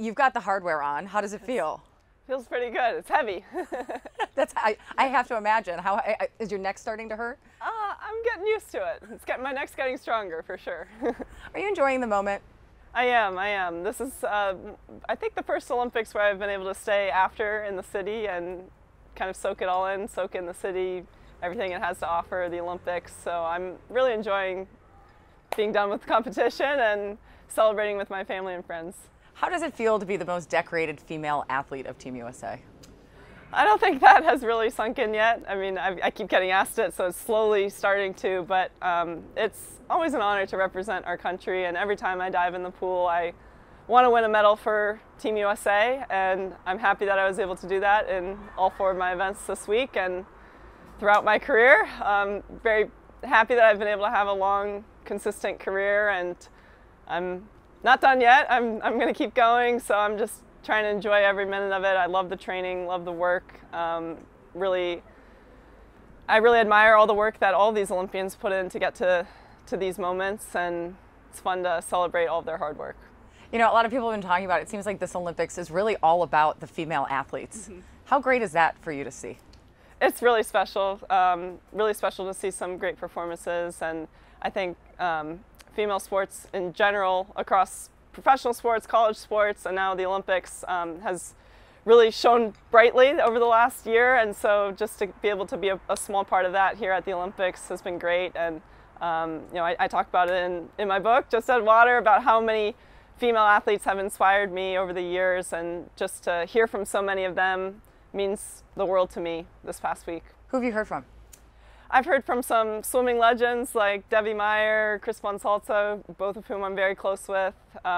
You've got the hardware on. How does it feel? Feels pretty good. It's heavy. I have to imagine. Is your neck starting to hurt? I'm getting used to it. My neck's getting stronger for sure. Are you enjoying the moment? I am. This is, I think, the first Olympics where I've been able to stay after in the city and kind of soak it all in, soak in the city, everything it has to offer, the Olympics. So I'm really enjoying being done with the competition and celebrating with my family and friends. How does it feel to be the most decorated female athlete of Team USA? I don't think that has really sunk in yet. I mean, I keep getting asked it, so it's slowly starting to, but it's always an honor to represent our country, and every time I dive in the pool, I want to win a medal for Team USA, and I'm happy that I was able to do that in all 4 of my events this week and throughout my career. I'm very happy that I've been able to have a long, consistent career, and I'm not done yet. I'm going to keep going, so I'm just trying to enjoy every minute of it. I love the training, love the work. I really admire all the work that all these Olympians put in to get to these moments, and it's fun to celebrate all of their hard work. You know, a lot of people have been talking about it. It seems like this Olympics is really all about the female athletes. Mm-hmm. How great is that for you to see? It's really special to see some great performances, and I think female sports in general, across professional sports, college sports, and now the Olympics, has really shone brightly over the last year, and so just to be able to be a small part of that here at the Olympics has been great. And you know, I talk about it in my book, Just Add Water, about how many female athletes have inspired me over the years, and just to hear from so many of them means the world to me this past week. Who have you heard from? I've heard from some swimming legends like Debbie Meyer, Chris Von Salza, both of whom I'm very close with.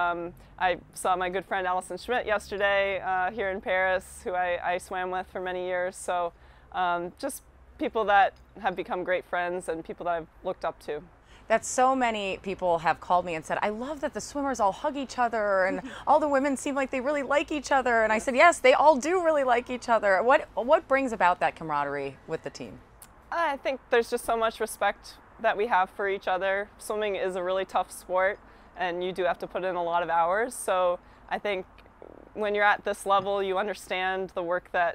I saw my good friend Allison Schmidt yesterday here in Paris, who I swam with for many years. So just people that have become great friends and people that I've looked up to. That so many people have called me and said, I love that the swimmers all hug each other and all the women seem like they really like each other. And I said, yes, they all do really like each other. What brings about that camaraderie with the team? I think there's just so much respect that we have for each other. Swimming is a really tough sport, and you do have to put in a lot of hours. So I think when you're at this level, you understand the work that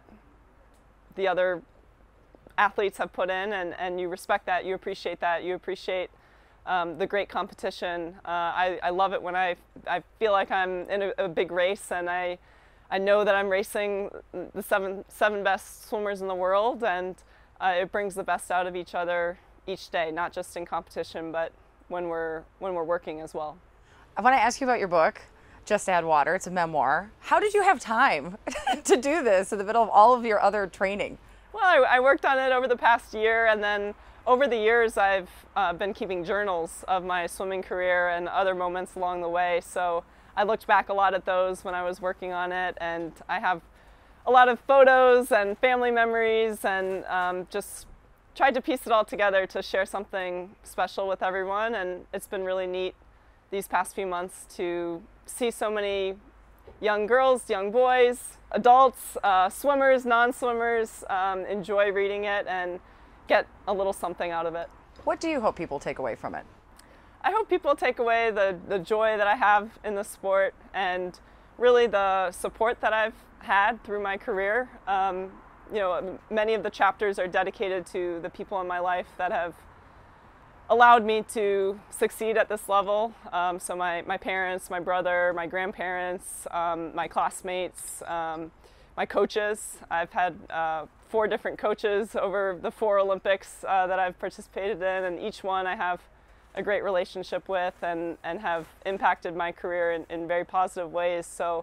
the other athletes have put in, and you respect that, you appreciate that, you appreciate the great competition. I love it when I feel like I'm in a big race, and I know that I'm racing the seven best swimmers in the world, and it brings the best out of each other each day, not just in competition, but when we're working as well. I want to ask you about your book, Just Add Water. It's a memoir. How did you have time to do this in the middle of all of your other training? Well, I worked on it over the past year, and then over the years I've been keeping journals of my swimming career and other moments along the way. So I looked back a lot at those when I was working on it, and I have a lot of photos and family memories, and just tried to piece it all together to share something special with everyone. And it's been really neat these past few months to see so many young girls, young boys, adults, swimmers, non-swimmers enjoy reading it and get a little something out of it. What do you hope people take away from it? I hope people take away the joy that I have in the sport, and really the support that I've had through my career. You know, many of the chapters are dedicated to the people in my life that have allowed me to succeed at this level. So my parents, my brother, my grandparents, my classmates, my coaches. I've had 4 different coaches over the 4 Olympics that I've participated in, and each one I have a great relationship with and have impacted my career in very positive ways. So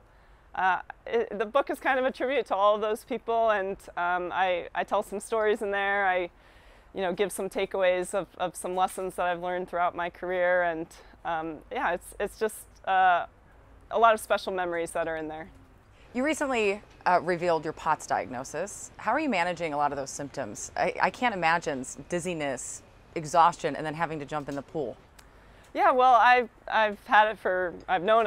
the book is kind of a tribute to all of those people, and I tell some stories in there. I give some takeaways of some lessons that I've learned throughout my career, and yeah, it's just a lot of special memories that are in there. You recently revealed your POTS diagnosis. How are you managing a lot of those symptoms? I can't imagine dizziness, exhaustion, and then having to jump in the pool. Yeah, well, I've had it for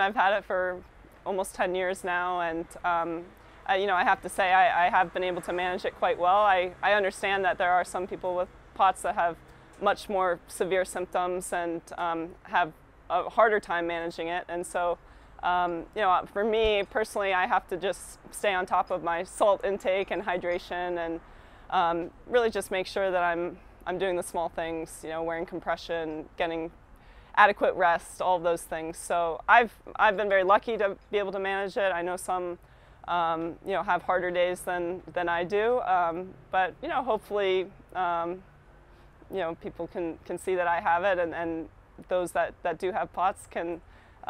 almost 10 years now, and I have to say I have been able to manage it quite well. I understand that there are some people with POTS that have much more severe symptoms and have a harder time managing it, and so You know, for me personally, I have to just stay on top of my salt intake and hydration, and really just make sure that I'm doing the small things. You know, wearing compression, getting adequate rest, all of those things. So I've been very lucky to be able to manage it. I know some you know, have harder days than I do, but you know, hopefully you know, people can see that I have it, and those that do have POTS can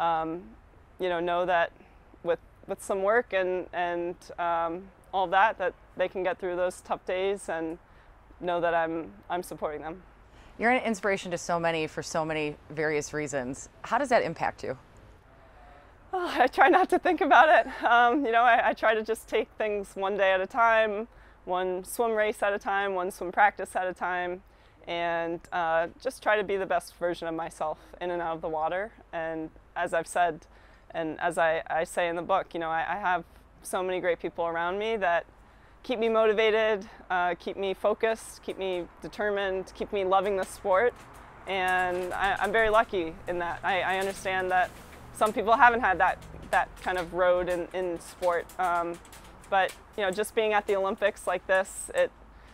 you know that with some work and all that they can get through those tough days, and know that I'm supporting them. You're an inspiration to so many for so many various reasons. How does that impact you? Oh, I try not to think about it. You know, I try to just take things one day at a time, one swim race at a time, one swim practice at a time, and just try to be the best version of myself in and out of the water. And as I've said, and as I say in the book, you know, I have so many great people around me that keep me motivated, keep me focused, keep me determined, keep me loving the sport. And I'm very lucky in that. I understand that some people haven't had that kind of road in sport. But you know, just being at the Olympics like this, it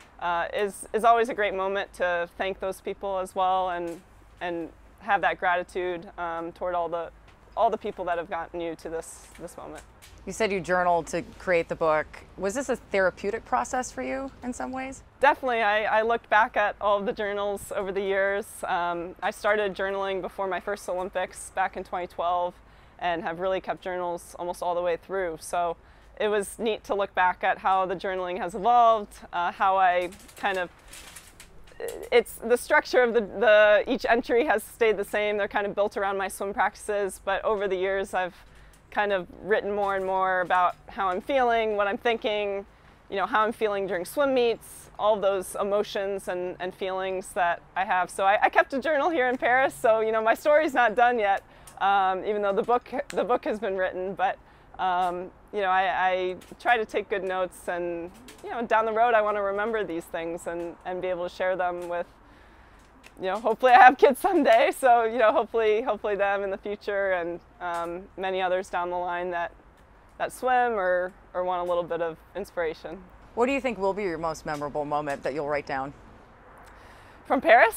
is always a great moment to thank those people as well, and have that gratitude toward all the people that have gotten you to this moment. You said you journaled to create the book. Was this a therapeutic process for you in some ways? Definitely. I looked back at all of the journals over the years. I started journaling before my first Olympics back in 2012, and have really kept journals almost all the way through. So it was neat to look back at how the journaling has evolved, how I kind of, it's the structure of each entry has stayed the same. They're kind of built around my swim practices, but over the years I've kind of written more and more about how I'm feeling, what I'm thinking, you know, how I'm feeling during swim meets, all those emotions and feelings that I have. So I kept a journal here in Paris, so you know, my story's not done yet, even though the book has been written. But you know, I try to take good notes, and you know, down the road I want to remember these things and be able to share them with, you know, hopefully I have kids someday, so you know, hopefully them in the future, and many others down the line that swim or want a little bit of inspiration. What do you think will be your most memorable moment that you'll write down? From Paris?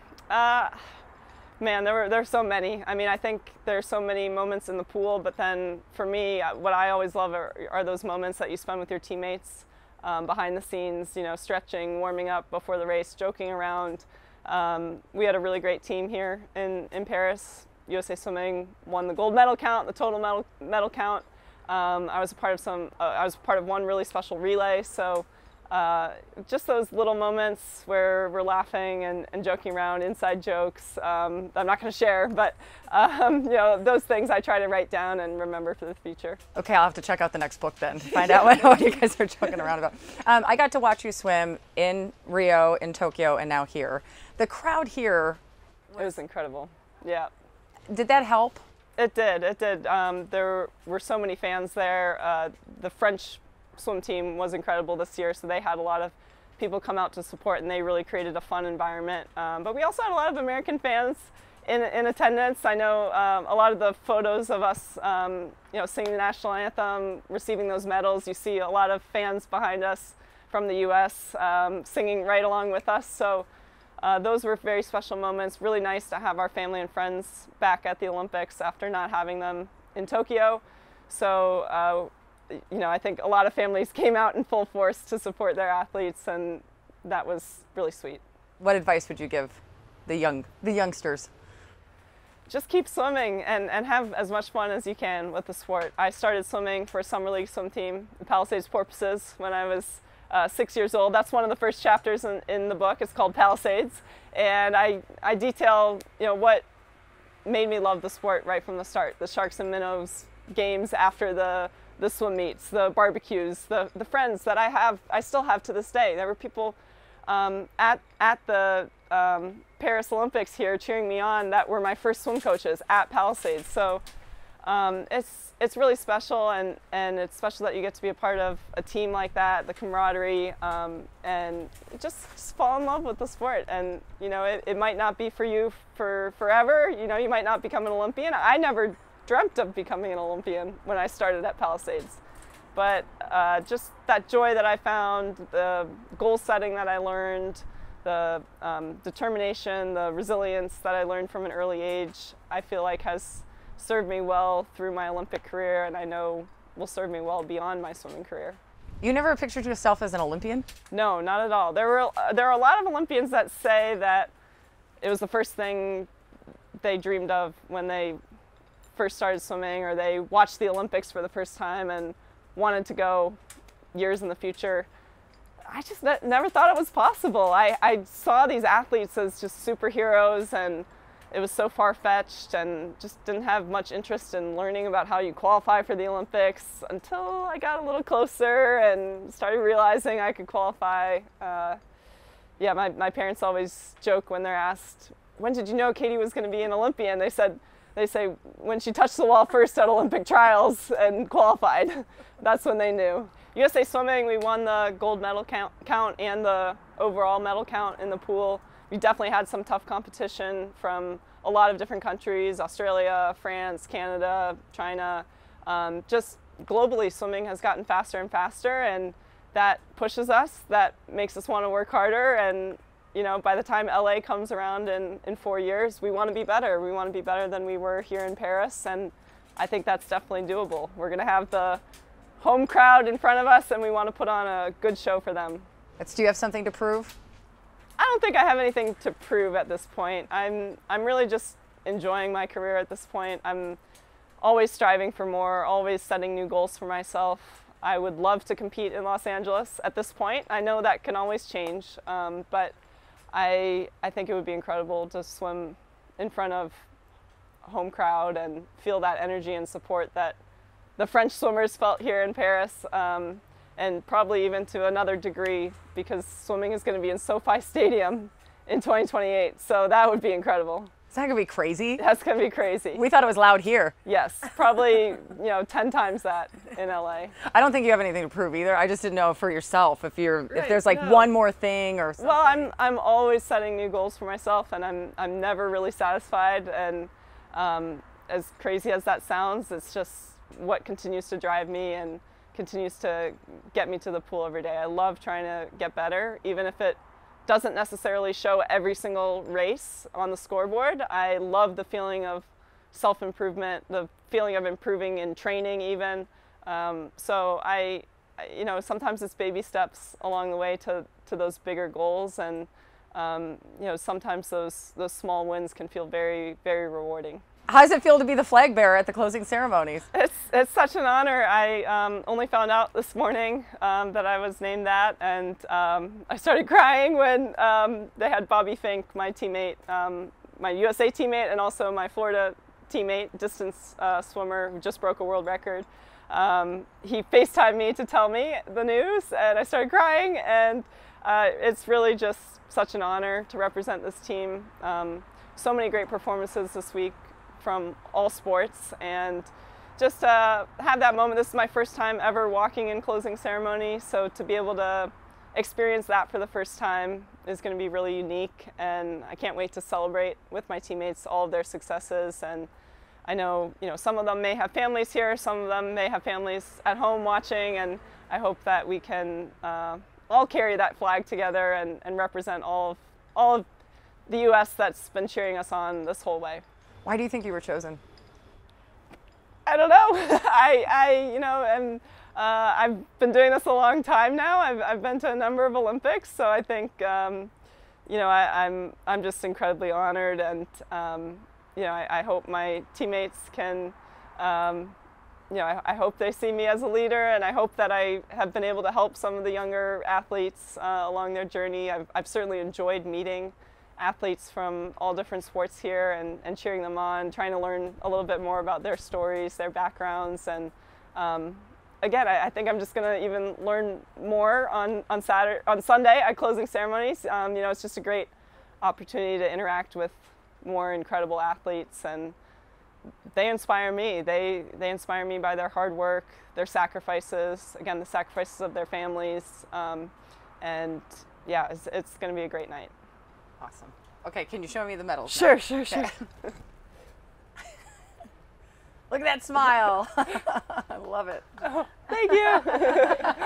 Man, there are so many. I mean, I think there's so many moments in the pool, but then for me, what I always love are those moments that you spend with your teammates behind the scenes, you know, stretching, warming up before the race, joking around. We had a really great team here in Paris. USA Swimming won the gold medal count, the total medal count. I was a part of one really special relay. So just those little moments where we're laughing and joking around, inside jokes. I'm not going to share, but you know, those things I try to write down and remember for the future. Okay, I'll have to check out the next book then to find out what you guys are joking around about. I got to watch you swim in Rio, in Tokyo, and now here. The crowd here, it was incredible. Yeah. Did that help? It did. It did. There were so many fans there. The French swim team was incredible this year, so they had a lot of people come out to support, and they really created a fun environment. But we also had a lot of American fans in attendance. I know a lot of the photos of us, you know, singing the national anthem, receiving those medals. You see a lot of fans behind us from the U.S. Singing right along with us. So those were very special moments. Really nice to have our family and friends back at the Olympics after not having them in Tokyo. So you know, I think a lot of families came out in full force to support their athletes, and that was really sweet. What advice would you give the youngsters? Just keep swimming and have as much fun as you can with the sport. I started swimming for a summer league swim team, the Palisades Porpoises, when I was 6 years old. That's one of the first chapters in the book. It's called Palisades, and I detail, you know, what made me love the sport right from the start. The sharks and minnows games after the swim meets, the barbecues, the friends that I still have to this day. There were people at the Paris Olympics here cheering me on that were my first swim coaches at Palisades. So it's really special, and it's special that you get to be a part of a team like that, the camaraderie, and just fall in love with the sport. And you know, it might not be for you for forever. You know, you might not become an Olympian. I never dreamt of becoming an Olympian when I started at Palisades. But just that joy that I found, the goal setting that I learned, the determination, the resilience that I learned from an early age, I feel like has served me well through my Olympic career, and I know will serve me well beyond my swimming career. You never pictured yourself as an Olympian? No, not at all. There are a lot of Olympians that say that it was the first thing they dreamed of when they first started swimming, or they watched the Olympics for the first time and wanted to go years in the future. I just never thought it was possible. I saw these athletes as just superheroes, and it was so far-fetched, and just didn't have much interest in learning about how you qualify for the Olympics until I got a little closer and started realizing I could qualify. Yeah, my parents always joke when they're asked, when did you know Katie was going to be an Olympian? They say when she touched the wall first at Olympic trials and qualified. That's when they knew. USA Swimming, we won the gold medal count and the overall medal count in the pool. We definitely had some tough competition from a lot of different countries, Australia, France, Canada, China. Just globally, swimming has gotten faster and faster, and that pushes us, that makes us want to work harder. And you know, by the time LA comes around in 4 years, we want to be better. We want to be better than we were here in Paris, and I think that's definitely doable. We're going to have the home crowd in front of us, and we want to put on a good show for them. Do you have something to prove? I don't think I have anything to prove at this point. I'm really just enjoying my career at this point. I'm always striving for more, always setting new goals for myself. I would love to compete in Los Angeles at this point. I know that can always change, but I think it would be incredible to swim in front of a home crowd and feel that energy and support that the French swimmers felt here in Paris, and probably even to another degree, because swimming is going to be in SoFi Stadium in 2028. So that would be incredible. Is that going to be crazy? That's going to be crazy. We thought it was loud here. Yes, probably 10 times that in LA. I don't think you have anything to prove either. I just didn't know for yourself if there's like no. one more thing or something. Well, I'm always setting new goals for myself, and I'm never really satisfied. And as crazy as that sounds, it's just what continues to drive me and continues to get me to the pool every day. I love trying to get better, even if it doesn't necessarily show every single race on the scoreboard. I love the feeling of self-improvement, the feeling of improving in training even. So sometimes it's baby steps along the way to those bigger goals, and sometimes those small wins can feel very, very rewarding. How does it feel to be the flag bearer at the closing ceremonies? It's such an honor. I only found out this morning that I was named that, and I started crying when they had Bobby Fink, my teammate, my USA teammate, and also my Florida teammate, distance swimmer, who just broke a world record. He FaceTimed me to tell me the news, and I started crying, and it's really just such an honor to represent this team. So many great performances this week from all sports, and just have that moment. This is my first time ever walking in closing ceremony, so to be able to experience that for the first time is going to be really unique, and I can't wait to celebrate with my teammates all of their successes. And I know, some of them may have families here, some of them may have families at home watching, and I hope that we can all carry that flag together and represent all of the U.S. that's been cheering us on this whole way. Why do you think you were chosen? I don't know. I've been doing this a long time now. I've been to a number of Olympics, so I think I'm just incredibly honored, and I hope my teammates can. I hope they see me as a leader, and I hope that I have been able to help some of the younger athletes along their journey. I've certainly enjoyed meeting athletes from all different sports here and cheering them on, trying to learn a little bit more about their stories, their backgrounds, and again, I think I'm just going to even learn more on Sunday at closing ceremonies. It's just a great opportunity to interact with more incredible athletes, and they inspire me. They inspire me by their hard work, their sacrifices, again, the sacrifices of their families, and yeah, it's going to be a great night. Awesome. Okay, can you show me the medals? Sure. Look at that smile. I love it. Oh, thank you.